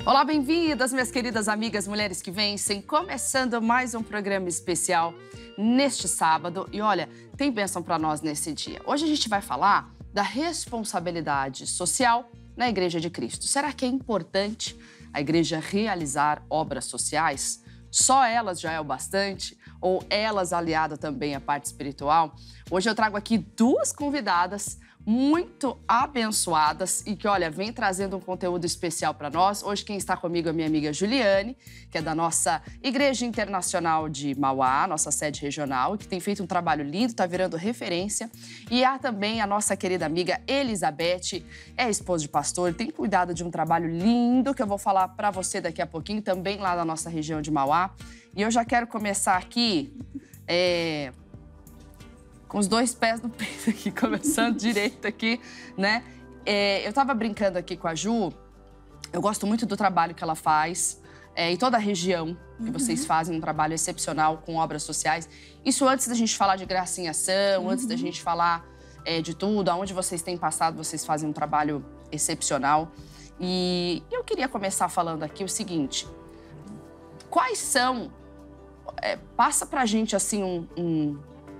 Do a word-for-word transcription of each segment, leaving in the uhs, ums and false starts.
Olá, bem-vindas, minhas queridas amigas Mulheres que Vencem, começando mais um programa especial neste sábado. E olha, tem bênção para nós nesse dia. Hoje a gente vai falar da responsabilidade social na Igreja de Cristo. Será que é importante a igreja realizar obras sociais? Só elas já é o bastante? Ou elas aliadas também à parte espiritual? Hoje eu trago aqui duas convidadas muito abençoadas e que, olha, vem trazendo um conteúdo especial para nós. Hoje quem está comigo é minha amiga Juliane, que é da nossa Igreja Internacional de Mauá, nossa sede regional, que tem feito um trabalho lindo, está virando referência. E há também a nossa querida amiga Elizabeth, é esposa de pastor, tem cuidado de um trabalho lindo que eu vou falar para você daqui a pouquinho, também lá da nossa região de Mauá. E eu já quero começar aqui... É... com os dois pés no peito aqui, começando direito aqui, né? É, eu tava brincando aqui com a Ju, eu gosto muito do trabalho que ela faz, é, em toda a região que uhum. vocês fazem um trabalho excepcional com obras sociais. Isso antes da gente falar de graça em ação, uhum. antes da gente falar é, de tudo, aonde vocês têm passado, vocês fazem um trabalho excepcional. E eu queria começar falando aqui o seguinte, quais são... É, passa pra gente, assim, um... um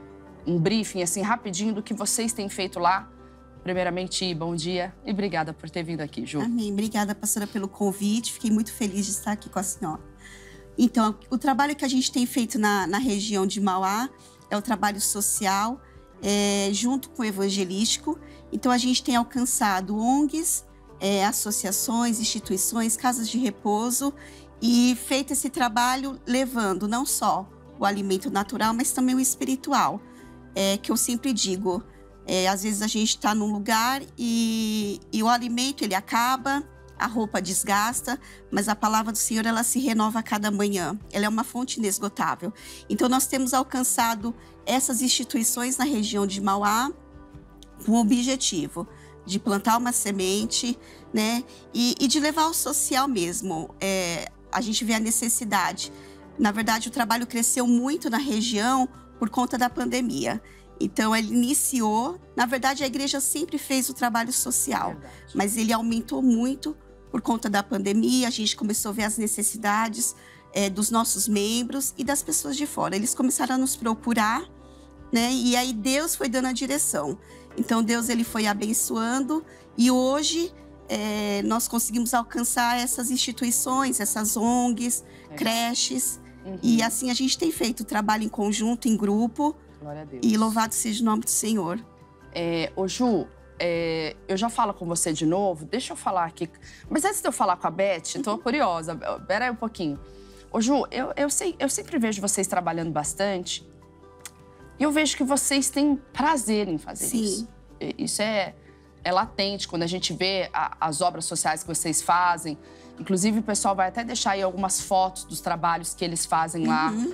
um briefing, assim, rapidinho do que vocês têm feito lá. Primeiramente, bom dia e obrigada por ter vindo aqui, Ju. Amém. Obrigada, pastora, pelo convite. Fiquei muito feliz de estar aqui com a senhora. Então, o trabalho que a gente tem feito na, na região de Mauá é o trabalho social, é, junto com o evangelístico. Então, a gente tem alcançado O N Gs, é, associações, instituições, casas de repouso e feito esse trabalho levando não só o alimento natural, mas também o espiritual. É, que eu sempre digo, é, às vezes a gente está num lugar e, e o alimento ele acaba, a roupa desgasta, mas a palavra do Senhor ela se renova a cada manhã. Ela é uma fonte inesgotável. Então nós temos alcançado essas instituições na região de Mauá com o objetivo de plantar uma semente, né, e, e de levar o social mesmo. É, a gente vê a necessidade. Na verdade, o trabalho cresceu muito na região por conta da pandemia. Então, ele iniciou... Na verdade, a igreja sempre fez o trabalho social, verdade. Mas ele aumentou muito por conta da pandemia. A gente começou a ver as necessidades é, dos nossos membros e das pessoas de fora. Eles começaram a nos procurar, né? E aí Deus foi dando a direção. Então, Deus ele foi abençoando e hoje é, nós conseguimos alcançar essas instituições, essas O N Gs, é. creches... Uhum. E assim a gente tem feito trabalho em conjunto, em grupo. Glória a Deus. E louvado seja o nome do Senhor. É, ô Ju, é, eu já falo com você de novo, deixa eu falar aqui. Mas antes de eu falar com a Beth, tô curiosa, pera aí um pouquinho. Ô Ju, eu, eu, sei, eu sempre vejo vocês trabalhando bastante. E eu vejo que vocês têm prazer em fazer Sim. isso. Isso é, é latente, quando a gente vê a, as obras sociais que vocês fazem. Inclusive, o pessoal vai até deixar aí algumas fotos dos trabalhos que eles fazem lá. Uhum.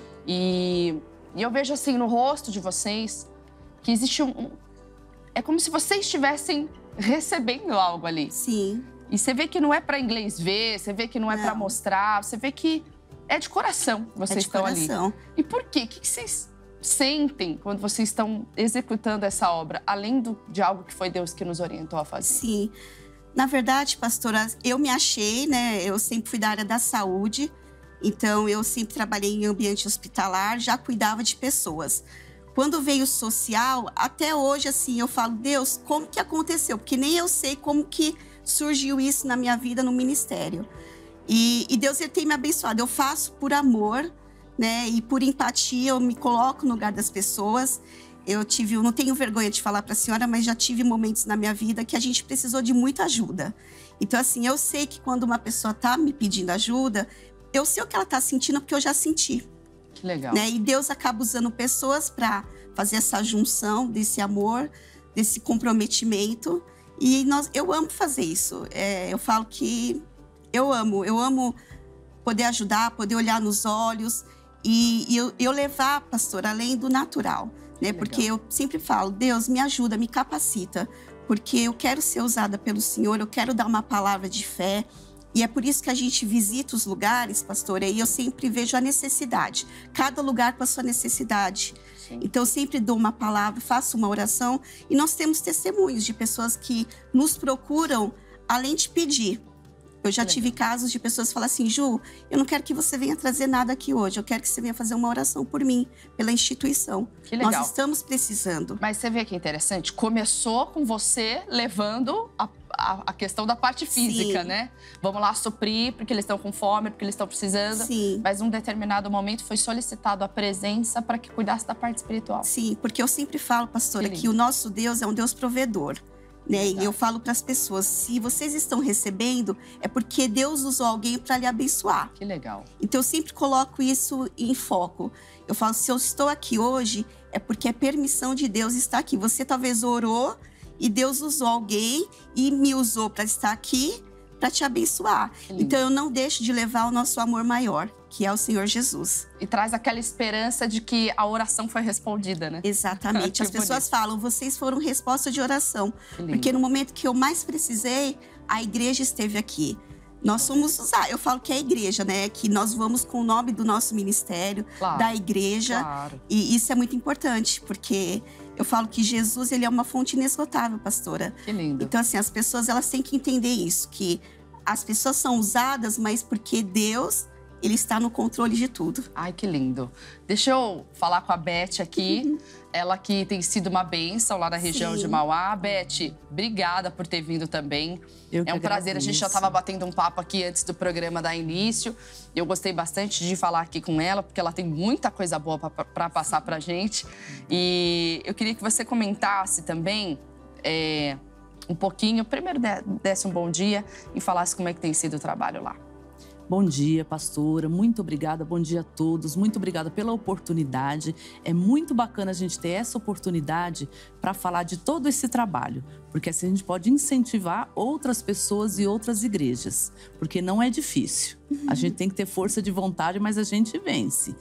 E, e eu vejo, assim, no rosto de vocês, que existe um... É como se vocês estivessem recebendo algo ali. Sim. E você vê que não é para inglês ver, você vê que não é para mostrar, você vê que é de coração que vocês é de estão coração. ali. E por quê? O que vocês sentem quando vocês estão executando essa obra, além do, de algo que foi Deus que nos orientou a fazer? Sim. Na verdade, pastora, eu me achei, né? Eu sempre fui da área da saúde, então eu sempre trabalhei em ambiente hospitalar, já cuidava de pessoas. Quando veio o social, até hoje, assim, eu falo, Deus, como que aconteceu? Porque nem eu sei como que surgiu isso na minha vida no ministério. E, e Deus ele tem me abençoado. Eu faço por amor, né? E por empatia, eu me coloco no lugar das pessoas. Eu tive, eu não tenho vergonha de falar para a senhora, mas já tive momentos na minha vida que a gente precisou de muita ajuda. Então, assim, eu sei que quando uma pessoa está me pedindo ajuda, eu sei o que ela está sentindo porque eu já senti. Que legal. Né? E Deus acaba usando pessoas para fazer essa junção desse amor, desse comprometimento. E nós, eu amo fazer isso. É, eu falo que eu amo, eu amo poder ajudar, poder olhar nos olhos e, e eu, eu levar, pastor, além do natural. Né? Porque eu sempre falo, Deus, me ajuda, me capacita, porque eu quero ser usada pelo Senhor, eu quero dar uma palavra de fé. E é por isso que a gente visita os lugares, pastor, e eu sempre vejo a necessidade. Cada lugar com a sua necessidade. Sim. Então, eu sempre dou uma palavra, faço uma oração. E nós temos testemunhos de pessoas que nos procuram, além de pedir. Eu já tive casos de pessoas falar assim, Ju, eu não quero que você venha trazer nada aqui hoje, eu quero que você venha fazer uma oração por mim, pela instituição. Que legal. Nós estamos precisando. Mas você vê que interessante, começou com você levando a, a, a questão da parte física, Sim. né? Vamos lá suprir, porque eles estão com fome, porque eles estão precisando. Sim. Mas num determinado momento foi solicitado a presença para que cuidasse da parte espiritual. Sim, porque eu sempre falo, pastora, Que que o nosso Deus é um Deus provedor. Né? E eu falo para as pessoas, se vocês estão recebendo, é porque Deus usou alguém para lhe abençoar. Que legal. Então, eu sempre coloco isso em foco. Eu falo, se eu estou aqui hoje, é porque é permissão de Deus estar aqui. Você talvez orou e Deus usou alguém e me usou para estar aqui, para te abençoar. Então, eu não deixo de levar o nosso amor maior, que é o Senhor Jesus. E traz aquela esperança de que a oração foi respondida, né? Exatamente. As pessoas falam, vocês foram resposta de oração. Porque no momento que eu mais precisei, a igreja esteve aqui. Nós somos, eu falo que é a igreja, né? Que nós vamos com o nome do nosso ministério, claro, da igreja. Claro. E isso é muito importante, porque eu falo que Jesus, ele é uma fonte inesgotável, pastora. Que lindo. Então, assim, as pessoas, elas têm que entender isso, que as pessoas são usadas, mas porque Deus, ele está no controle de tudo. Ai, que lindo. Deixa eu falar com a Beth aqui. Uhum. Ela que tem sido uma bênção lá na região Sim. de Mauá. Beth, obrigada por ter vindo também. Eu que é um agradeço. prazer. A gente já estava batendo um papo aqui antes do programa dar início. Eu gostei bastante de falar aqui com ela, porque ela tem muita coisa boa para passar para a gente. E eu queria que você comentasse também é, um pouquinho. Primeiro, desse um bom dia e falasse como é que tem sido o trabalho lá. Bom dia, pastora. Muito obrigada. Bom dia a todos. Muito obrigada pela oportunidade. É muito bacana a gente ter essa oportunidade para falar de todo esse trabalho, porque assim a gente pode incentivar outras pessoas e outras igrejas, porque não é difícil. A gente tem que ter força de vontade, mas a gente vence.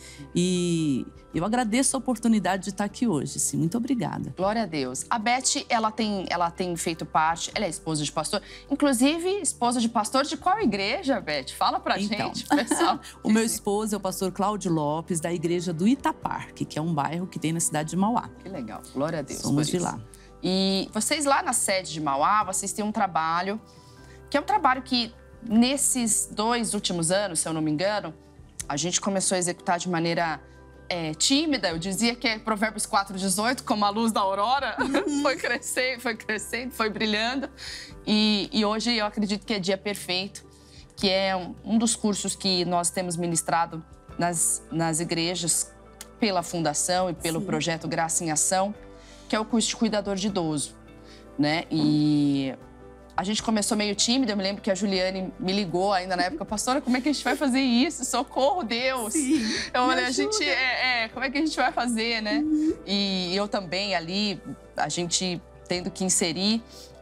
E eu agradeço a oportunidade de estar aqui hoje. Sim, muito obrigada. Glória a Deus. A Beth, ela tem, ela tem feito parte, ela é esposa de pastor, inclusive esposa de pastor de qual igreja, Beth? Fala pra então, gente, pessoal. O meu esposo é o pastor Cláudio Lopes, da igreja do Itaparque, que é um bairro que tem na cidade de Mauá. Que legal. Glória a Deus. Somos de lá. E vocês lá na sede de Mauá, vocês têm um trabalho, que é um trabalho que nesses dois últimos anos, se eu não me engano, a gente começou a executar de maneira é, tímida. Eu dizia que é Provérbios quatro, dezoito, como a luz da aurora. Uhum. Foi crescendo, foi crescendo, foi brilhando. E, e hoje eu acredito que é dia perfeito, que é um, um dos cursos que nós temos ministrado nas, nas igrejas pela Fundação e pelo Sim. projeto Graça em Ação, que é o curso de cuidador de idoso, né? E a gente começou meio tímida. Eu me lembro que a Juliane me ligou ainda na época, pastora, como é que a gente vai fazer isso? Socorro, Deus! Sim, eu falei, a gente, é, é, como é que a gente vai fazer, né? Uhum. E eu também ali, a gente tendo que inserir,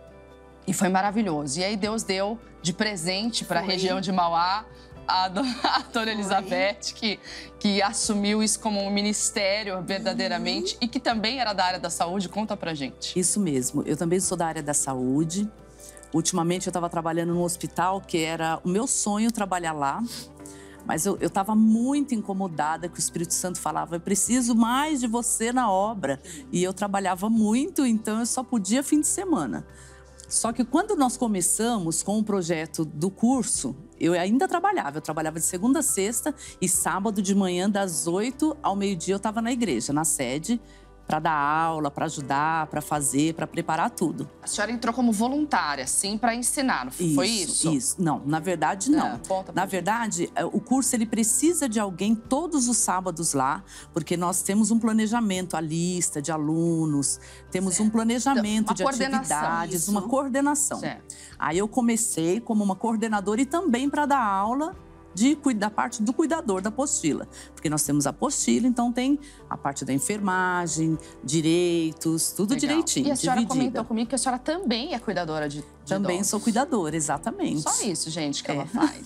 e foi maravilhoso. E aí Deus deu de presente para a região de Mauá a dona Elizabeth, que, que assumiu isso como um ministério verdadeiramente uhum. e que também era da área da saúde. Conta pra gente. Isso mesmo. Eu também sou da área da saúde. Ultimamente eu estava trabalhando num hospital que era o meu sonho trabalhar lá. Mas eu estava muito incomodada que o Espírito Santo falava, eu preciso mais de você na obra. E eu trabalhava muito, então eu só podia fim de semana. Só que quando nós começamos com o projeto do curso, eu ainda trabalhava. Eu trabalhava de segunda a sexta e sábado de manhã, das oito ao meio-dia, eu estava na igreja, na sede, para dar aula, para ajudar, para fazer, para preparar tudo. A senhora entrou como voluntária, sim, para ensinar, não foi isso? Isso, não. Na verdade, não. É, conta na verdade, o curso ele precisa de alguém todos os sábados lá, porque nós temos um planejamento, a lista de alunos, temos certo. um planejamento então, de atividades, isso. uma coordenação. Certo. Aí eu comecei como uma coordenadora e também para dar aula de, da parte do cuidador da apostila. Porque nós temos a apostila, então tem a parte da enfermagem, direitos, tudo Legal. direitinho, E a senhora dividida. comentou comigo que a senhora também é cuidadora de, de Também idosos. sou cuidadora, exatamente. Só isso, gente, que é. ela faz.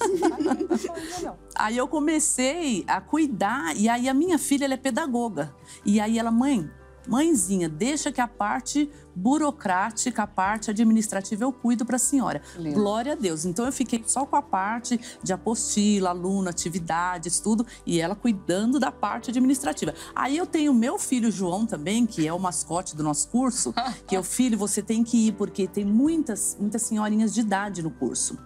Aí eu comecei a cuidar, e aí a minha filha, ela é pedagoga. E aí ela, mãe, mãezinha, deixa que a parte burocrática, a parte administrativa eu cuido para a senhora. Lindo. Glória a Deus. Então eu fiquei só com a parte de apostila, aluno, atividades, tudo, e ela cuidando da parte administrativa. Aí eu tenho meu filho João também, que é o mascote do nosso curso, que é o filho, você tem que ir, porque tem muitas, muitas senhorinhas de idade no curso.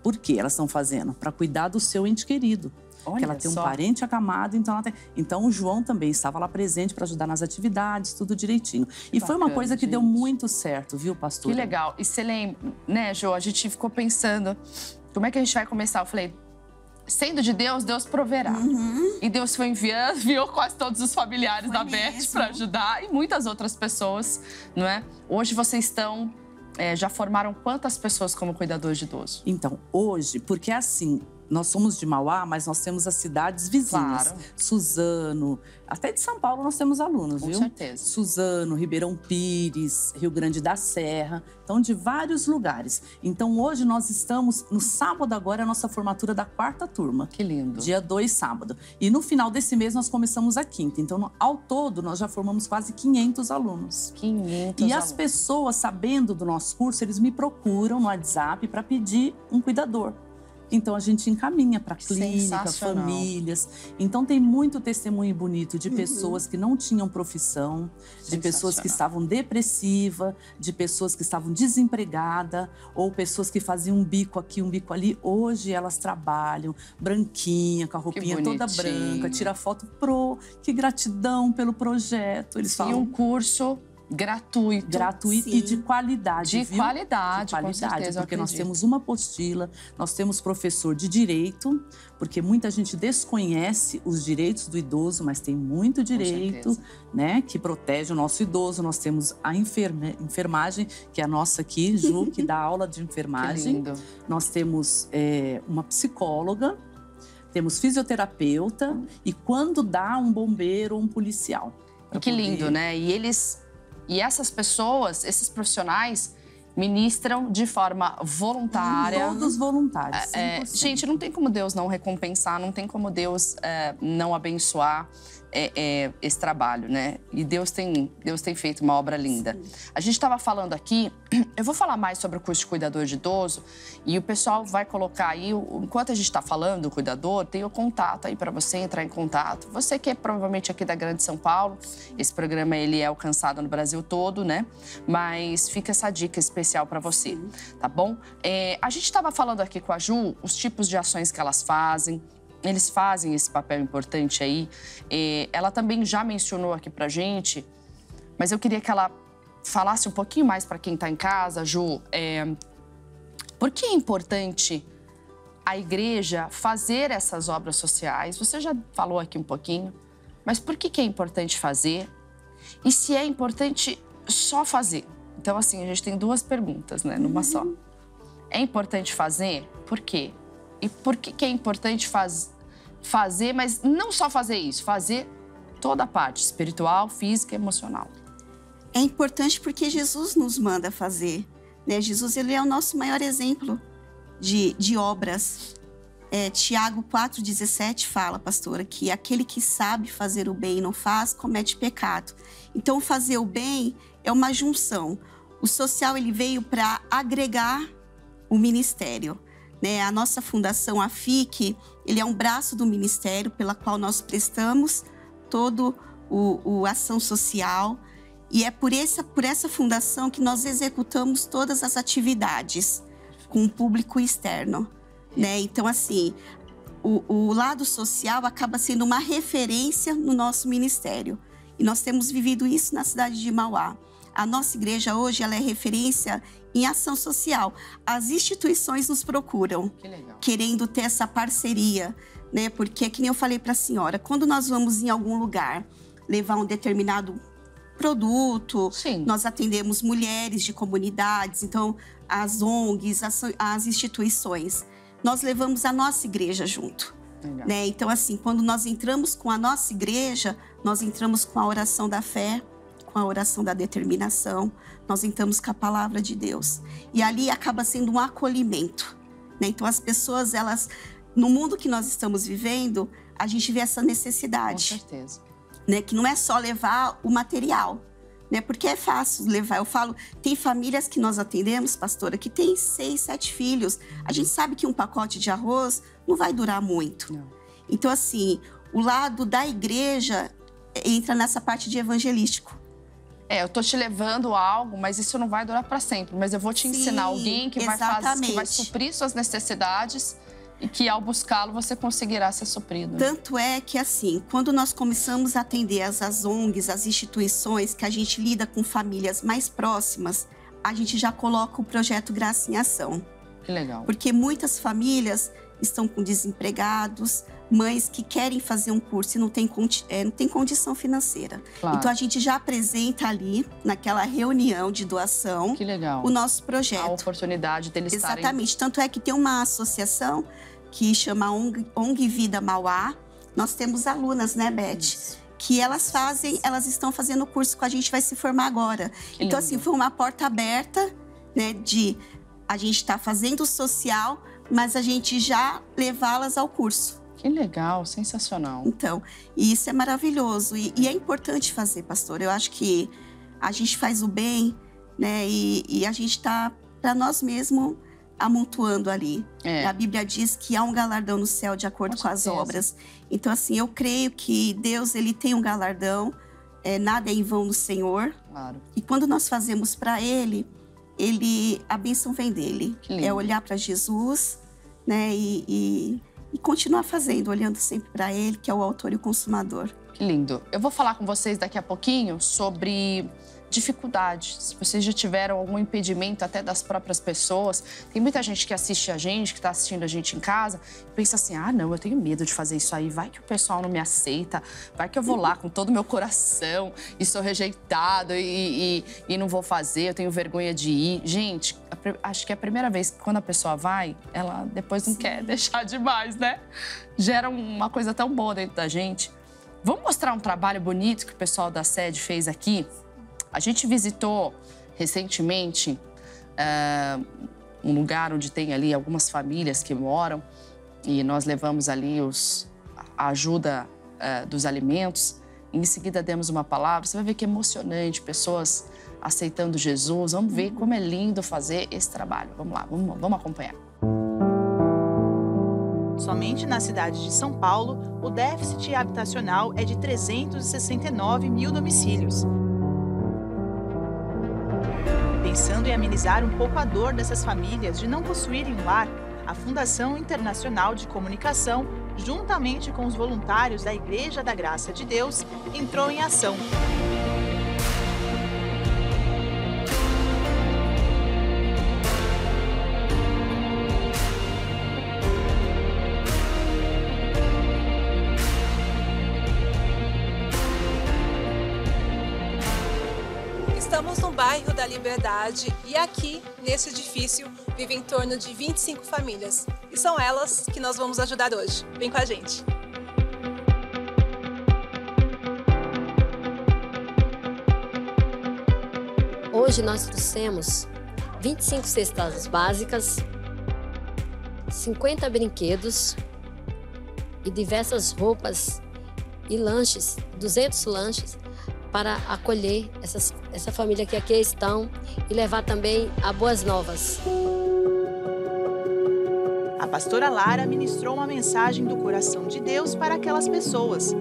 Por que elas estão fazendo? Para cuidar do seu ente querido. Olha que ela tem um só. parente acamado, então ela tem... Então o João também estava lá presente para ajudar nas atividades, tudo direitinho. E Bacana, foi uma coisa que gente. deu muito certo, viu, pastor? Que legal. E você lembra, né, Jo? A gente ficou pensando, como é que a gente vai começar? Eu falei, sendo de Deus, Deus proverá. Uhum. E Deus foi enviando, enviou quase todos os familiares Foi da Beth mesmo. para ajudar e muitas outras pessoas, não é? Hoje vocês estão, é, já formaram quantas pessoas como cuidadores de idoso? Então, hoje, porque assim, nós somos de Mauá, mas nós temos as cidades vizinhas. Claro. Suzano, até de São Paulo nós temos alunos, Com viu? certeza. Suzano, Ribeirão Pires, Rio Grande da Serra, então de vários lugares. Então hoje nós estamos, no sábado agora é a nossa formatura da quarta turma. Que lindo. Dia dois, sábado. E no final desse mês nós começamos a quinta. Então, no- ao todo, nós já formamos quase quinhentos alunos. quinhentos E as alunos. pessoas, sabendo do nosso curso, eles me procuram no WhatsApp para pedir um cuidador. Então, a gente encaminha para clínica, Sensacional. famílias. Então, tem muito testemunho bonito de pessoas que não tinham profissão, de pessoas que Sensacional. estavam depressivas, de pessoas que estavam desempregadas, ou pessoas que faziam um bico aqui, um bico ali. Hoje, elas trabalham branquinha, com a roupinha toda bonitinho. branca, tira foto pro... Que gratidão pelo projeto. Eles E falam um curso gratuito. gratuito Sim. e de qualidade, De viu? qualidade, de qualidade, com certeza, eu porque nós acredito. temos uma apostila, nós temos professor de direito, porque muita gente desconhece os direitos do idoso, mas tem muito direito, certeza. né, que protege o nosso idoso. Nós temos a enferme- enfermagem, que é a nossa aqui, Ju, que dá aula de Que enfermagem. lindo. Nós temos é, uma psicóloga, temos fisioterapeuta e quando dá um bombeiro ou um policial. E pra que poder- lindo, né? E eles, e essas pessoas, esses profissionais ministram de forma voluntária. Todos voluntários, É, cem por cento. gente, não tem como Deus não recompensar, não tem como Deus é, não abençoar é, é, esse trabalho, né? E Deus tem, Deus tem feito uma obra linda. A gente estava falando aqui, eu vou falar mais sobre o curso de cuidador de idoso e o pessoal vai colocar aí, o- enquanto a gente está falando do cuidador, tem o contato aí para você entrar em contato. Você que é provavelmente aqui da Grande São Paulo, esse programa ele é alcançado no Brasil todo, né? Mas fica essa dica especial para você, tá bom? É, a gente estava falando aqui com a Ju os tipos de ações que elas fazem. Eles fazem esse papel importante aí. É, ela também já mencionou aqui pra gente, mas eu queria que ela falasse um pouquinho mais para quem está em casa, Ju. É, por que é importante a igreja fazer essas obras sociais? Você já falou aqui um pouquinho, mas por que, que é importante fazer? E se é importante só fazer? Então, assim, a gente tem duas perguntas, né, numa só. É importante fazer? Por quê? E por que, que é importante faz, fazer, mas não só fazer isso, fazer toda a parte espiritual, física e emocional. É importante porque Jesus nos manda fazer, né? Jesus, ele é o nosso maior exemplo de, de obras. É, Tiago quatro, dezessete fala, pastora, que aquele que sabe fazer o bem e não faz, comete pecado. Então, fazer o bem é uma junção. O social, ele veio para agregar o ministério, né? A nossa fundação, a F I C, ele é um braço do ministério pela qual nós prestamos todo o, o ação social. E é por essa, por essa fundação que nós executamos todas as atividades com o público externo, né? Então, assim, o, o lado social acaba sendo uma referência no nosso ministério. E nós temos vivido isso na cidade de Mauá. A nossa igreja hoje, ela é referência em ação social. As instituições nos procuram, Que legal. querendo ter essa parceria, né? Porque, que nem eu falei para a senhora, quando nós vamos em algum lugar levar um determinado produto, Sim. nós atendemos mulheres de comunidades, então as O N Gs, as, as instituições, nós levamos a nossa igreja junto, Legal. né? Então, assim, quando nós entramos com a nossa igreja, nós entramos com a oração da fé, com a oração da determinação, nós entramos com a palavra de Deus. E ali acaba sendo um acolhimento, né? Então, as pessoas, elas, no mundo que nós estamos vivendo, a gente vê essa Com necessidade, certeza. né? Que não é só levar o material, né? Porque é fácil levar. Eu falo, tem famílias que nós atendemos, pastora, que tem seis, sete filhos. A gente sabe que um pacote de arroz não vai durar muito. Não. Então, assim, o lado da igreja entra nessa parte de evangelístico. É, eu tô te levando algo, mas isso não vai durar para sempre. Mas eu vou te Sim, ensinar alguém que vai, fazer, que vai exatamente. suprir suas necessidades e que, ao buscá-lo, você conseguirá ser suprido. Tanto é que, assim, quando nós começamos a atender as, as O N Gs, as instituições, que a gente lida com famílias mais próximas, a gente já coloca o projeto Graça em Ação. Que legal. Porque muitas famílias estão com desempregados, mães que querem fazer um curso e não tem, é, não tem condição financeira. Claro. Então, a gente já apresenta ali, naquela reunião de doação, que legal. o nosso projeto. A oportunidade deles estarem... Exatamente. Tanto é que tem uma associação que chama O N G, O N G Vida Mauá. Nós temos alunas, né, Beth? Isso. Que elas fazem, elas estão fazendo o curso com a gente, vai se formar agora. Que então, lindo. assim, foi uma porta aberta, né, de a gente estar tá fazendo o social, mas a gente já levá-las ao curso. Que legal, sensacional. Então, e isso é maravilhoso. E, e é importante fazer, pastor. Eu acho que a gente faz o bem, né, e, e a gente está, para nós mesmos, amontoando ali. É. A Bíblia diz que há um galardão no céu de acordo com, com as obras. Então, assim, eu creio que Deus, ele tem um galardão, é, nada é em vão no Senhor. Claro. E quando nós fazemos para Ele, ele, a bênção vem dele. É olhar para Jesus, né, e, e, e continuar fazendo, olhando sempre para Ele, que é o autor e o consumador. Que lindo. Eu vou falar com vocês daqui a pouquinho sobre dificuldade, se vocês já tiveram algum impedimento até das próprias pessoas. Tem muita gente que assiste a gente, que está assistindo a gente em casa, e pensa assim, ah, não, eu tenho medo de fazer isso aí, vai que o pessoal não me aceita, vai que eu vou lá com todo o meu coração e sou rejeitado e, e, e não vou fazer, eu tenho vergonha de ir. Gente, acho que é a primeira vez que quando a pessoa vai, ela depois não Sim. quer deixar demais, né? Gera uma coisa tão boa dentro da gente. Vamos mostrar um trabalho bonito que o pessoal da sede fez aqui? A gente visitou recentemente uh, um lugar onde tem ali algumas famílias que moram e nós levamos ali os, a ajuda uh, dos alimentos. E em seguida demos uma palavra. Você vai ver que é emocionante, pessoas aceitando Jesus. Vamos ver como é lindo fazer esse trabalho. Vamos lá, vamos, vamos acompanhar. Somente na cidade de São Paulo, o déficit habitacional é de trezentos e sessenta e nove mil domicílios. Pensando em amenizar um pouco a dor dessas famílias de não possuírem um lar, a Fundação Internacional de Comunicação, juntamente com os voluntários da Igreja da Graça de Deus, entrou em ação. Estamos no bairro da Liberdade e aqui, nesse edifício, vivem em torno de vinte e cinco famílias. E são elas que nós vamos ajudar hoje. Vem com a gente! Hoje nós trouxemos vinte e cinco cestas básicas, cinquenta brinquedos e diversas roupas e lanches, duzentos lanches, para acolher essas, essa família que aqui estão e levar também a boas novas. A pastora Lara ministrou uma mensagem do coração de Deus para aquelas pessoas.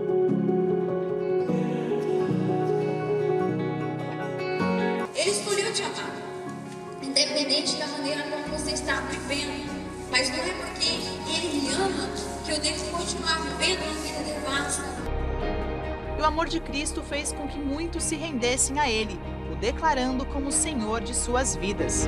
Ele escolheu te amar, independente da maneira como você está vivendo, mas não é porque Ele me ama que eu devo continuar vivendo uma vida devassa. O amor de Cristo fez com que muitos se rendessem a Ele, o declarando como Senhor de suas vidas.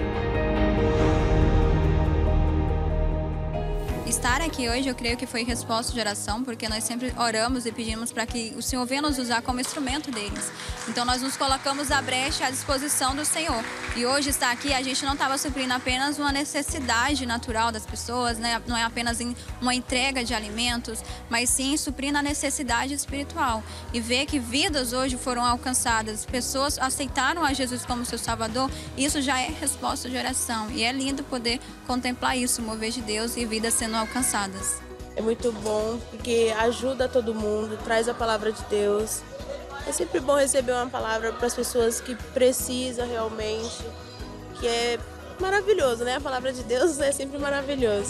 Estar aqui hoje, eu creio que foi resposta de oração, porque nós sempre oramos e pedimos para que o Senhor venha nos usar como instrumento deles. Então, nós nos colocamos à brecha à disposição do Senhor. E hoje, estar aqui, a gente não estava suprindo apenas uma necessidade natural das pessoas, né? Não é apenas uma entrega de alimentos, mas sim suprindo a necessidade espiritual. E ver que vidas hoje foram alcançadas, pessoas aceitaram a Jesus como seu Salvador, isso já é resposta de oração. E é lindo poder contemplar isso, o mover de Deus e vidas sendo alcançadas. É muito bom, porque ajuda todo mundo, traz a palavra de Deus. É sempre bom receber uma palavra para as pessoas que precisam realmente, que é maravilhoso, né? A palavra de Deus é sempre maravilhoso.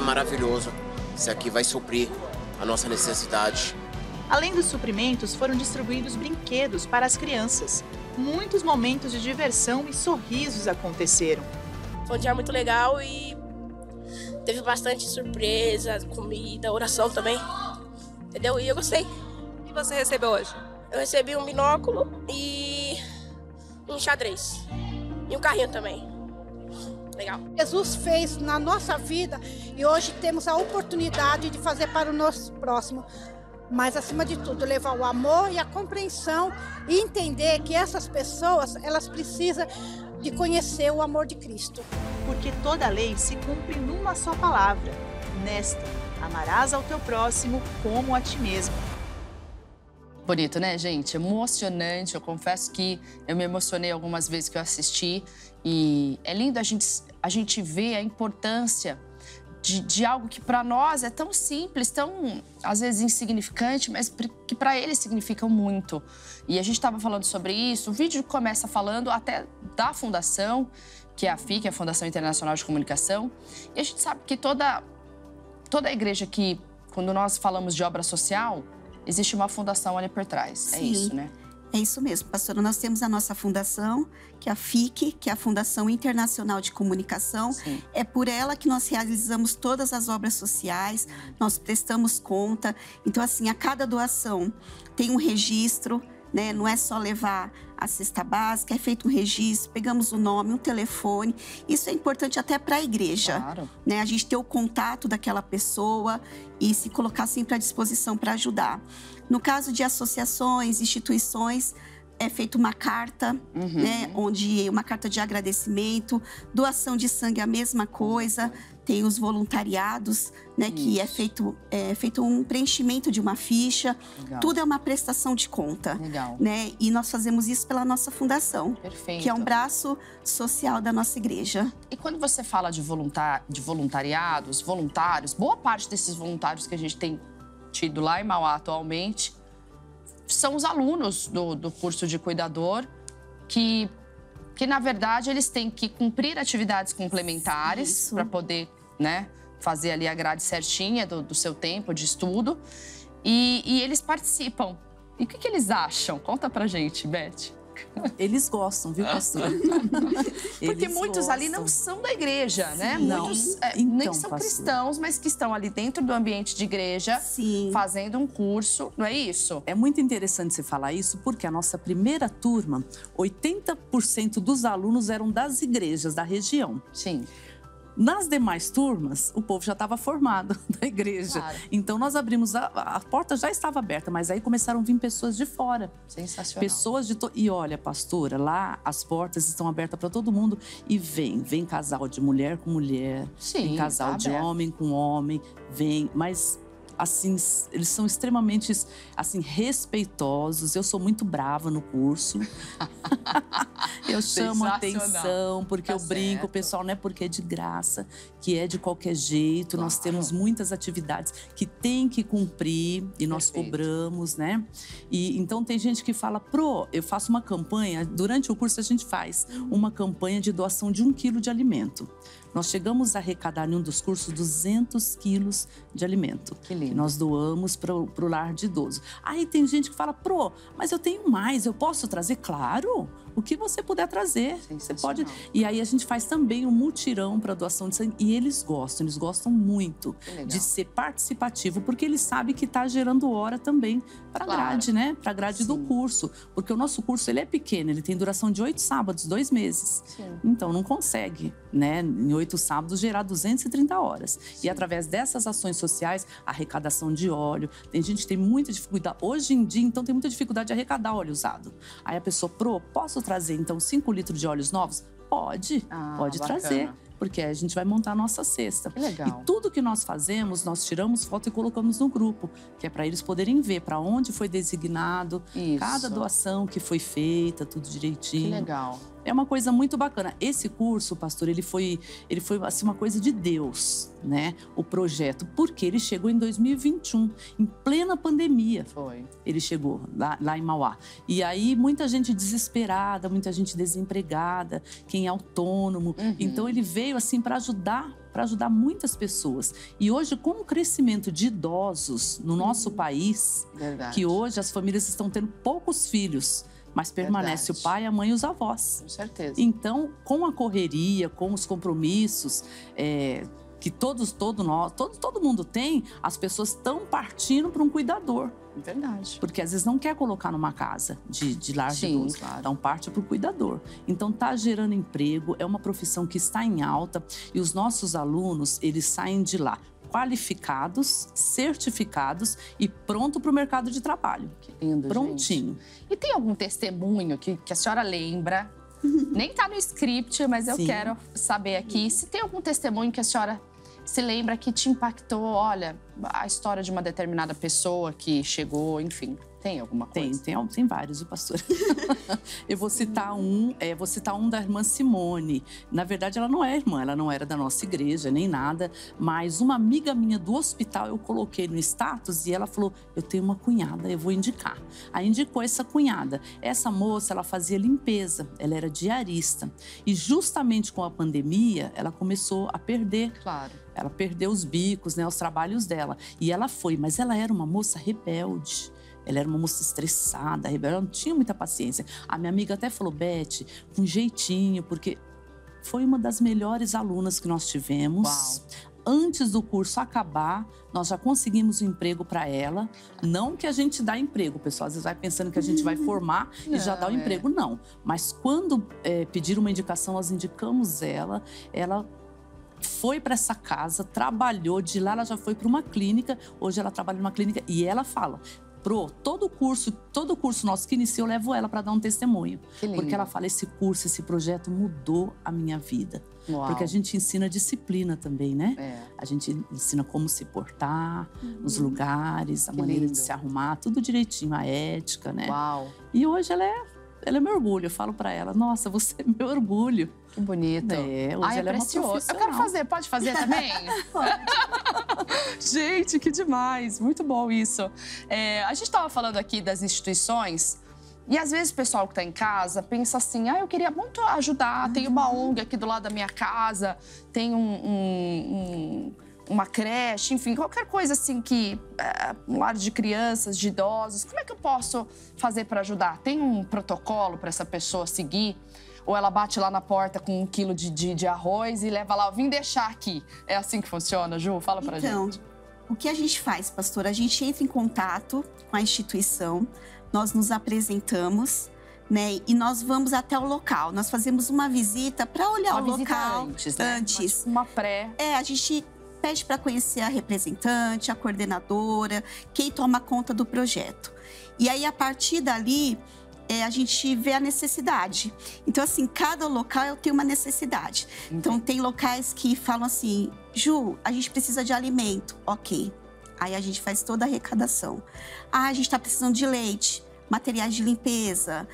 maravilhoso. Isso aqui vai suprir a nossa necessidade. Além dos suprimentos, foram distribuídos brinquedos para as crianças. Muitos momentos de diversão e sorrisos aconteceram. Foi um dia muito legal e teve bastante surpresa, comida, oração também. Entendeu? E eu gostei. O que você recebeu hoje? Eu recebi um binóculo e um xadrez. E um carrinho também. Legal. Jesus fez na nossa vida e hoje temos a oportunidade de fazer para o nosso próximo. Mas, acima de tudo, levar o amor e a compreensão e entender que essas pessoas, elas precisam de conhecer o amor de Cristo. Porque toda lei se cumpre numa só palavra. Nesta, amarás ao teu próximo como a ti mesmo. Bonito, né, gente? Emocionante. Eu confesso que eu me emocionei algumas vezes que eu assisti. E é lindo a gente, a gente ver a importância de, de algo que para nós é tão simples, tão, às vezes, insignificante, mas que para eles significam muito. E a gente estava falando sobre isso. O vídeo começa falando até da fundação, que é a F I C, a Fundação Internacional de Comunicação. E a gente sabe que toda, toda a igreja que, quando nós falamos de obra social, existe uma fundação ali por trás. Sim, é isso, né? É isso mesmo, pastora. Nós temos a nossa fundação, que é a F I C, que é a Fundação Internacional de Comunicação. Sim. É por ela que nós realizamos todas as obras sociais, nós prestamos conta. Então, assim, a cada doação tem um registro, né? Não é só levar a cesta básica, é feito um registro, pegamos o nome, um telefone. Isso é importante até para a igreja, Claro. né? A gente ter o contato daquela pessoa e se colocar sempre à disposição para ajudar. No caso de associações, instituições, é feita uma carta, Uhum. né? Onde uma carta de agradecimento, doação de sangue, a mesma coisa. Tem os voluntariados, né? Que é feito, é feito um preenchimento de uma ficha. Legal. Tudo é uma prestação de conta, Legal. né? E nós fazemos isso pela nossa fundação, Perfeito. que é um braço social da nossa igreja. E quando você fala de, voluntar, de voluntariados, voluntários, boa parte desses voluntários que a gente tem tido lá em Mauá atualmente são os alunos do, do curso de cuidador que, que, na verdade, eles têm que cumprir atividades complementares para poder, né, fazer ali a grade certinha do, do seu tempo de estudo. E, e eles participam. E o que, que eles acham? Conta pra gente, Beth. Eles gostam, viu, pastora? Porque Eles muitos ali não gostam. são da igreja, né? Não. Muitos é, Então, nem são pastora. cristãos, mas que estão ali dentro do ambiente de igreja, Sim. fazendo um curso, não é isso? É muito interessante você falar isso, porque a nossa primeira turma, oitenta por cento dos alunos eram das igrejas da região. Sim. Nas demais turmas, o povo já estava formado da igreja. Claro. Então, nós abrimos, a, a porta já estava aberta, mas aí começaram a vir pessoas de fora. Sensacional. Pessoas de... To... E olha, pastora, lá as portas estão abertas para todo mundo. E vem, vem casal de mulher com mulher. Sim, vem casal tá de aberto. homem com homem. Vem, mas... Assim, eles são extremamente assim, respeitosos. Eu sou muito brava no curso. Eu chamo a atenção, porque Tá eu brinco, certo. o pessoal, não é porque é de graça, que é de qualquer jeito. Nós Claro. temos muitas atividades que tem que cumprir e nós Perfeito. cobramos, né? E então tem gente que fala, pro, eu faço uma campanha, durante o curso a gente faz uma campanha de doação de um quilo de alimento. Nós chegamos a arrecadar em um dos cursos duzentos quilos de alimento. Que lindo. Que nós doamos para o lar de idoso. Aí tem gente que fala, pro, mas eu tenho mais, eu posso trazer? Claro, o que você puder trazer. Você pode. E aí a gente faz também um mutirão para doação de sangue. E eles gostam, eles gostam muito legal. de ser participativo, porque eles sabem que está gerando hora também para a Claro. grade, né? Para a grade do curso. Porque o nosso curso ele é pequeno, ele tem duração de oito sábados, dois meses. Sim. Então não consegue, né? Em oito sábados gerar duzentas e trinta horas. E através dessas ações sociais, arrecadação de óleo. Tem gente que tem muita dificuldade. Hoje em dia, então, tem muita dificuldade de arrecadar óleo usado. Aí a pessoa, pro, posso trazer, então, cinco litros de óleos novos? Pode, Ah, pode bacana. trazer. Porque a gente vai montar a nossa cesta. Que legal. E tudo que nós fazemos, nós tiramos foto e colocamos no grupo. Que é para eles poderem ver para onde foi designado, Isso. cada doação que foi feita, tudo Que direitinho. legal. É uma coisa muito bacana. Esse curso, pastor, ele foi, ele foi assim, uma coisa de Deus, né? O projeto, porque ele chegou em dois mil e vinte e um, em plena pandemia. Foi. Ele chegou lá, lá em Mauá. E aí, muita gente desesperada, muita gente desempregada, quem é autônomo. Uhum. Então, ele veio assim para ajudar, para ajudar muitas pessoas. E hoje, com o crescimento de idosos no nosso uhum. país, Verdade. que hoje as famílias estão tendo poucos filhos, mas permanece Verdade. o pai, a mãe e os avós. Com certeza. Então, com a correria, com os compromissos é, que todos, todo, nós, todo, todo mundo tem, as pessoas estão partindo para um cuidador. Verdade. Porque às vezes não quer colocar numa casa de, de lar de idoso. Claro. Então parte para o cuidador. Então está gerando emprego, é uma profissão que está em alta e os nossos alunos, eles saem de lá qualificados, certificados e pronto para o mercado de trabalho. Que lindo, prontinho. Gente. E tem algum testemunho que, que a senhora lembra? Nem está no script, mas eu Sim. quero saber aqui. Se tem algum testemunho que a senhora se lembra que te impactou, olha, a história de uma determinada pessoa que chegou, enfim. Tem alguma coisa? Tem, tem, tem vários, o pastor. Eu vou citar um, é, vou citar um da irmã Simone. Na verdade, ela não é irmã, ela não era da nossa igreja, nem nada. Mas uma amiga minha do hospital, eu coloquei no status e ela falou, eu tenho uma cunhada, eu vou indicar. Aí indicou essa cunhada. Essa moça, ela fazia limpeza, ela era diarista. E justamente com a pandemia, ela começou a perder. Claro. Ela perdeu os bicos, né, os trabalhos dela. E ela foi, mas ela era uma moça rebelde. Ela era uma moça estressada, rebelde, ela não tinha muita paciência. A minha amiga até falou, Beth, com jeitinho, porque foi uma das melhores alunas que nós tivemos. Uau. Antes do curso acabar, nós já conseguimos um emprego para ela. Não que a gente dá emprego, pessoal. Às vezes vai pensando que a gente vai formar não, e já dá o é. emprego. Não. Mas quando é, pediram uma indicação, nós indicamos ela. Ela foi para essa casa, trabalhou. De lá ela já foi para uma clínica. Hoje ela trabalha numa clínica e ela fala... Pro, todo curso, todo curso nosso que inicia, eu levo ela para dar um testemunho. Que lindo. Porque ela fala, esse curso, esse projeto mudou a minha vida. Uau. Porque a gente ensina disciplina também, né? É. A gente ensina como se portar, uhum. nos lugares, a que maneira lindo. de se arrumar, tudo direitinho, a ética, né? Uau. E hoje ela é, ela é meu orgulho. Eu falo para ela, nossa, você é meu orgulho. Que bonito. É, hoje Ai, ela é é uma precioso. profissional. Eu quero fazer, pode fazer também? Gente, que demais. Muito bom isso. É, a gente estava falando aqui das instituições e às vezes o pessoal que está em casa pensa assim, ah, eu queria muito ajudar, tem uma O N G aqui do lado da minha casa, tem um, um, um, uma creche, enfim, qualquer coisa assim que... É, um lar de crianças, de idosos, como é que eu posso fazer para ajudar? Tem um protocolo para essa pessoa seguir? Ou ela bate lá na porta com um quilo de, de, de arroz e leva lá, vim deixar aqui. É assim que funciona, Ju? Fala pra então, gente. O que a gente faz, pastor? A gente entra em contato com a instituição, nós nos apresentamos, né? E nós vamos até o local. Nós fazemos uma visita para olhar uma o visita local. antes, né? Antes. Uma, uma pré. É, a gente pede para conhecer a representante, a coordenadora, quem toma conta do projeto. E aí, a partir dali... É, a gente vê a necessidade. Então, assim, cada local tem uma necessidade. Entendi. Então, tem locais que falam assim, Ju, a gente precisa de alimento. Ok. Aí a gente faz toda a arrecadação. Ah, a gente está precisando de leite, materiais de limpeza,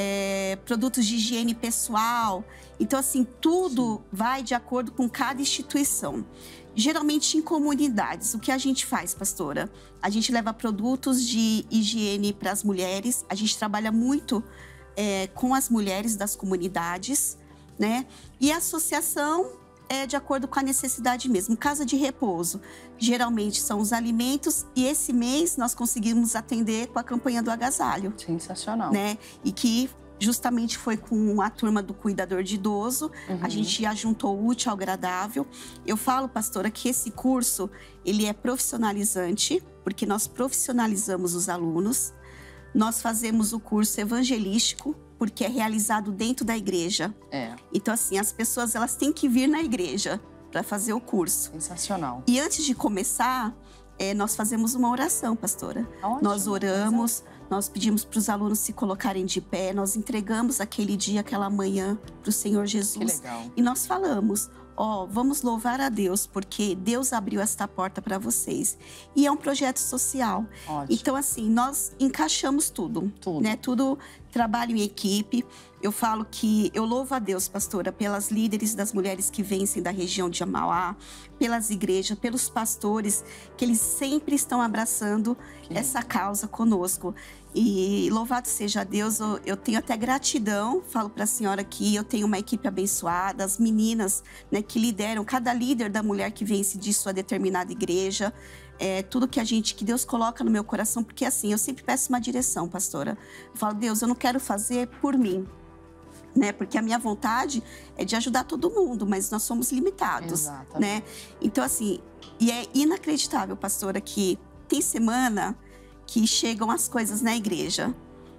é, produtos de higiene pessoal. Então, assim, tudo vai de acordo com cada instituição. Geralmente em comunidades. O que a gente faz, pastora? A gente leva produtos de higiene para as mulheres. A gente trabalha muito é, com as mulheres das comunidades, né? E a associação é de acordo com a necessidade mesmo. Casa de repouso, geralmente são os alimentos. E esse mês nós conseguimos atender com a campanha do agasalho. Sensacional. Né? E que... justamente foi com a turma do cuidador de idoso, uhum. a gente ajuntou o útil ao agradável. Eu falo, pastora, que esse curso, ele é profissionalizante, porque nós profissionalizamos os alunos. Nós fazemos o curso evangelístico, porque é realizado dentro da igreja. É. Então, assim, as pessoas, elas têm que vir na igreja para fazer o curso. Sensacional. E antes de começar, é, nós fazemos uma oração, pastora. Ótimo. Nós oramos... Nós pedimos para os alunos se colocarem de pé, nós entregamos aquele dia, aquela manhã para o Senhor Jesus. Que legal. E nós falamos, ó, oh, vamos louvar a Deus, porque Deus abriu esta porta para vocês. E é um projeto social. Ótimo. Então, assim, nós encaixamos tudo. Tudo. Né? Tudo trabalho em equipe. Eu falo que eu louvo a Deus, pastora, pelas líderes das mulheres que vencem da região de Mauá, pelas igrejas, pelos pastores, que eles sempre estão abraçando que essa lindo. Causa conosco. E louvado seja Deus, eu, eu tenho até gratidão, falo para a senhora que eu tenho uma equipe abençoada, as meninas, né, que lideram, cada líder da mulher que vence de sua determinada igreja, é, tudo que a gente, que Deus coloca no meu coração, porque assim, eu sempre peço uma direção, pastora. Eu falo, Deus, eu não quero fazer por mim, né? Porque a minha vontade é de ajudar todo mundo, mas nós somos limitados, exatamente, né? Então assim, e é inacreditável, pastora, que tem semana que chegam as coisas na igreja.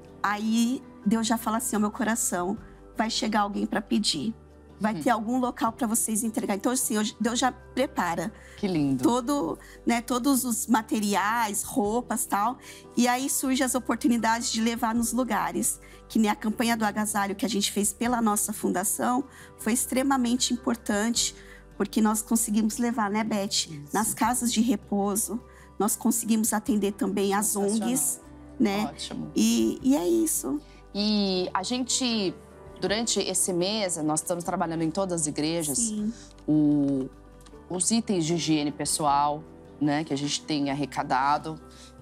Aí Deus já fala assim ao meu coração, vai chegar alguém para pedir. Vai hum. ter algum local para vocês entregar. Então, assim, Deus já prepara. Que lindo. Todo, né, todos os materiais, roupas e tal. E aí surgem as oportunidades de levar nos lugares. Que nem a campanha do agasalho que a gente fez pela nossa fundação foi extremamente importante, porque nós conseguimos levar, né, Beth? Isso. Nas casas de repouso. Nós conseguimos atender também as O N Gs, né? Ótimo. E, e é isso. E a gente... Durante esse mês, nós estamos trabalhando em todas as igrejas, o, os itens de higiene pessoal, né, que a gente tem arrecadado.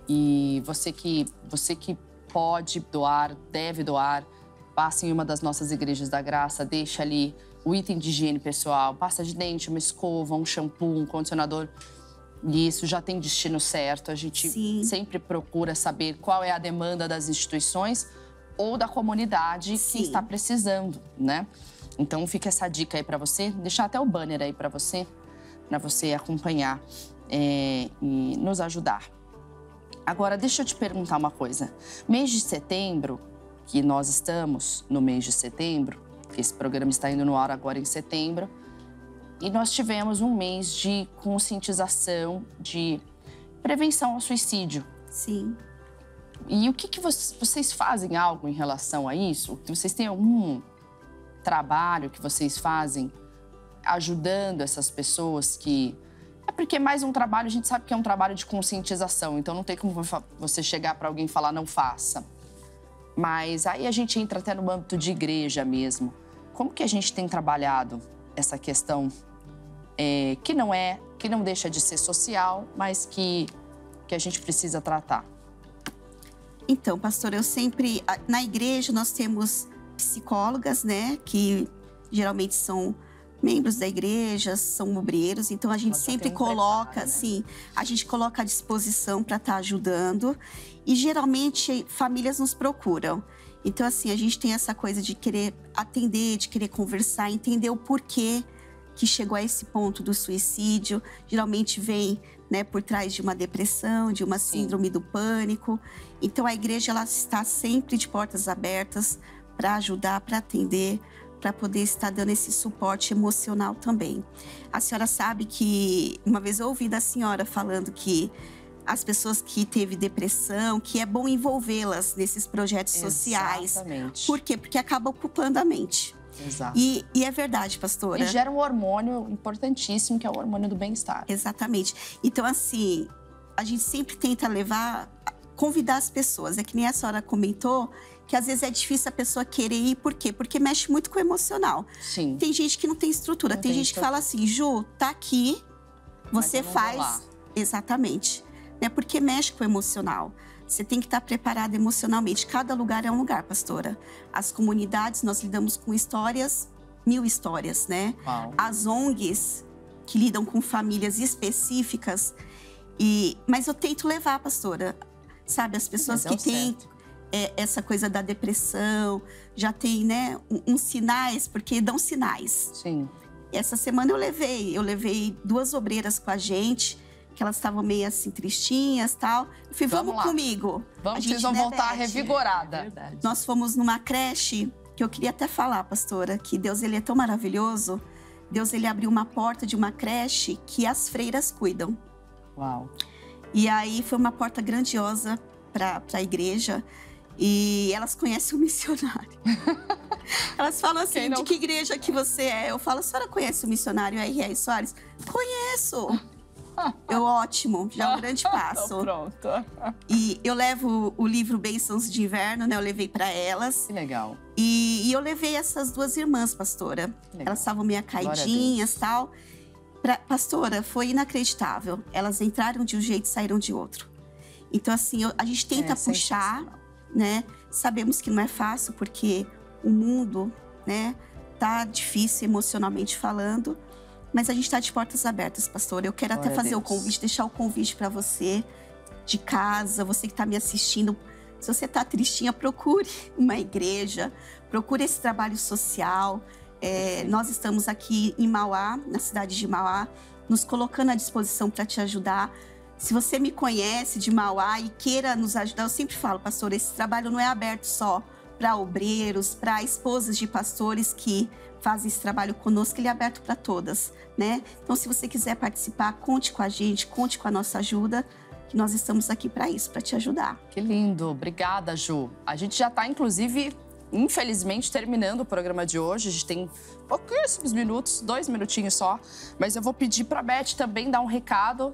E você que, você que pode doar, deve doar, passe em uma das nossas igrejas da graça, deixa ali o item de higiene pessoal, pasta de dente, uma escova, um shampoo, um condicionador. E isso já tem destino certo. A gente Sim. sempre procura saber qual é a demanda das instituições ou da comunidade Sim. que está precisando, né? Então fica essa dica aí para você, deixar até o banner aí para você, para você acompanhar é, e nos ajudar. Agora, deixa eu te perguntar uma coisa. Mês de setembro, que nós estamos no mês de setembro, que esse programa está indo no ar agora em setembro, e nós tivemos um mês de conscientização, de prevenção ao suicídio. Sim. E o que, que vocês, vocês fazem algo em relação a isso? Vocês têm algum trabalho que vocês fazem ajudando essas pessoas que... É porque mais um trabalho, a gente sabe que é um trabalho de conscientização, então não tem como você chegar para alguém e falar não faça. Mas aí a gente entra até no âmbito de igreja mesmo. Como que a gente tem trabalhado essa questão é, que não é, que não deixa de ser social, mas que, que a gente precisa tratar? Então, pastor, eu sempre... Na igreja nós temos psicólogas, né? Que geralmente são membros da igreja, são obreiros. Então, a gente Nossa, sempre coloca, preparo, né? assim, a gente coloca à disposição para estar ajudando. E, geralmente, famílias nos procuram. Então, assim, a gente tem essa coisa de querer atender, de querer conversar, entender o porquê que chegou a esse ponto do suicídio. Geralmente vem, né, por trás de uma depressão, de uma síndrome Sim. do pânico. Então, a igreja ela está sempre de portas abertas para ajudar, para atender, para poder estar dando esse suporte emocional também. A senhora sabe que, uma vez eu ouvi da senhora falando que as pessoas que teve depressão, que é bom envolvê-las nesses projetos sociais. Exatamente. Por quê? Porque acaba ocupando a mente. Exato. E, e é verdade, pastora. E gera um hormônio importantíssimo, que é o hormônio do bem-estar. Exatamente. Então, assim, a gente sempre tenta levar, convidar as pessoas. É que nem a senhora comentou, que às vezes é difícil a pessoa querer ir. Por quê? Porque mexe muito com o emocional. Sim. Tem gente que não tem estrutura. Não tem, tem gente estrutura. que fala assim, Ju, tá aqui, você faz... Exatamente. É porque mexe com o emocional. Você tem que estar preparado emocionalmente. Cada lugar é um lugar, pastora. As comunidades, nós lidamos com histórias, mil histórias, né? Uau. As O N Gs, que lidam com famílias específicas. E... Mas eu tento levar, pastora, sabe? As pessoas que têm é, essa coisa da depressão, já tem, né, uns um, um sinais, porque dão sinais. Sim. Essa semana eu levei, eu levei duas obreiras com a gente, que elas estavam meio assim, tristinhas e tal. Eu falei, vamos, vamos comigo. Vamos, vocês vão voltar revigorada. É Nós fomos numa creche, que eu queria até falar, pastora, que Deus, ele é tão maravilhoso. Deus, ele abriu uma porta de uma creche que as freiras cuidam. Uau. E aí, foi uma porta grandiosa para a igreja. E elas conhecem o missionário. Elas falam assim, não... de que igreja que você é? Eu falo, a senhora conhece o missionário R R Soares? Conheço. Eu, ótimo, já é um grande passo. Pronto. E eu levo o livro Bênçãos de Inverno, né? Eu levei para elas. Que legal. E, e eu levei essas duas irmãs, pastora. Elas estavam meio caidinhas e tal. Pra, pastora, foi inacreditável. Elas entraram de um jeito e saíram de outro. Então, assim, eu, a gente tenta é, puxar, né? Sabemos que não é fácil, porque o mundo, né, tá difícil emocionalmente falando. Mas a gente está de portas abertas, pastora. Eu quero Glória até fazer o convite, deixar o convite para você de casa, você que está me assistindo. Se você está tristinha, procure uma igreja, procure esse trabalho social. É, nós estamos aqui em Mauá, na cidade de Mauá, nos colocando à disposição para te ajudar. Se você me conhece de Mauá e queira nos ajudar, eu sempre falo, pastor, esse trabalho não é aberto só para obreiros, para esposas de pastores que fazem esse trabalho conosco, ele é aberto para todas, né? Então, se você quiser participar, conte com a gente, conte com a nossa ajuda, que nós estamos aqui para isso, para te ajudar. Que lindo, obrigada, Ju. A gente já está, inclusive, infelizmente, terminando o programa de hoje. A gente tem pouquíssimos minutos, dois minutinhos só. Mas eu vou pedir para a Beth também dar um recado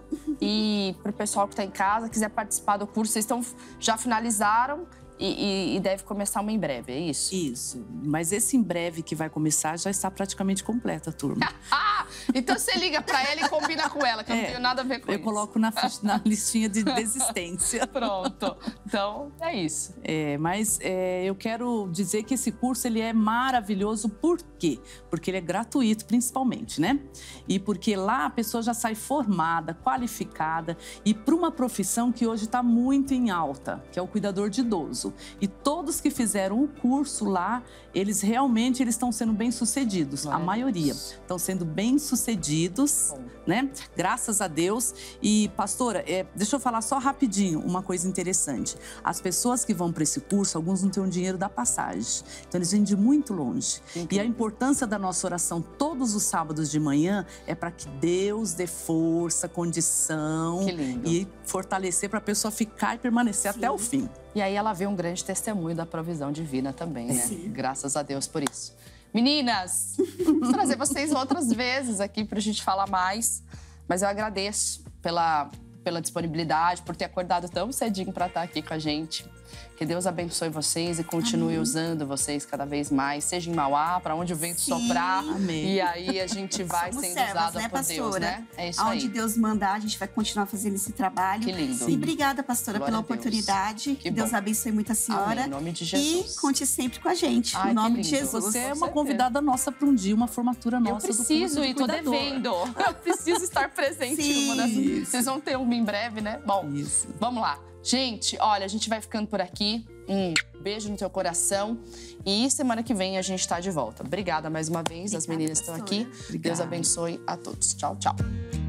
e para o pessoal que está em casa, quiser participar do curso. Vocês estão, já finalizaram e, e, e deve começar uma em breve, é isso? Isso. Mas esse em breve que vai começar já está praticamente completa, turma. Então você liga para ela e combina com ela, que eu é, não tenho nada a ver com eu isso. Eu coloco na, na listinha de desistência. Pronto. Então, é isso. É, mas é, eu quero dizer que esse curso ele é maravilhoso. Por quê? Porque ele é gratuito, principalmente, né? E porque lá a pessoa já sai formada, qualificada e para uma profissão que hoje está muito em alta, que é o cuidador de idoso. E todos que fizeram o curso lá, eles realmente eles estão sendo bem-sucedidos. Glória a maioria estão sendo bem-sucedidos, né? Graças a Deus. E, pastora, é, deixa eu falar só rapidinho uma coisa interessante. As pessoas que vão para esse curso, alguns não têm o dinheiro da passagem. Então, eles vêm de muito longe. Entendi. E a importância da nossa oração todos os sábados de manhã é para que Deus dê força, condição e fortalecer para a pessoa ficar e permanecer Sim. até o fim. E aí ela vê um grande testemunho da provisão divina também, né? Sim. Graças a Deus por isso. Meninas, vou trazer vocês outras vezes aqui para a gente falar mais. Mas eu agradeço pela, pela disponibilidade, por ter acordado tão cedinho para estar aqui com a gente. Que Deus abençoe vocês e continue Amém. Usando vocês cada vez mais, seja em Mauá, para onde o vento Sim. soprar. Amém. E aí a gente vai Somos sendo servas, usada né, por pastora? Deus, né? É isso Aonde aí. Deus mandar, a gente vai continuar fazendo esse trabalho. Que lindo. E obrigada, pastora, Glória pela oportunidade. Que Deus abençoe muito a senhora. Amém. Em nome de Jesus. E conte sempre com a gente, Ai, no nome de Jesus. Você é uma convidada nossa para um dia, uma formatura nossa. Eu preciso do e tô devendo. Eu preciso estar presente em uma dessas. Vocês vão ter uma em breve, né? Bom, Isso. vamos lá. Gente, olha, a gente vai ficando por aqui. Um beijo no teu coração. E semana que vem a gente tá de volta. Obrigada mais uma vez. Obrigada, As meninas estão aqui. Obrigada. Deus abençoe a todos. Tchau, tchau.